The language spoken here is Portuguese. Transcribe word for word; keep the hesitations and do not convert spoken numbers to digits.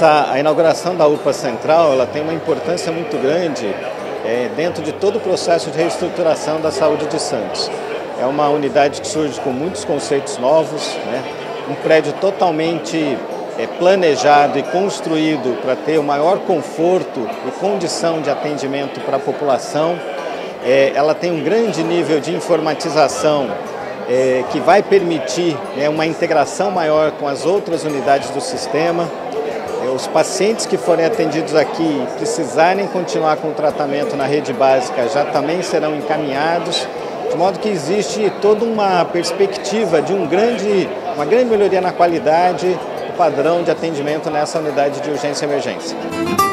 Essa, a inauguração da U P A Central, ela tem uma importância muito grande é, dentro de todo o processo de reestruturação da saúde de Santos. É uma unidade que surge com muitos conceitos novos, né? Um prédio totalmente é, planejado e construído para ter o maior conforto e condição de atendimento para a população. É, ela tem um grande nível de informatização é, que vai permitir né, uma integração maior com as outras unidades do sistema. Os pacientes que forem atendidos aqui e precisarem continuar com o tratamento na rede básica já também serão encaminhados, de modo que existe toda uma perspectiva de um grande, uma grande melhoria na qualidade do padrão de atendimento nessa unidade de urgência e emergência.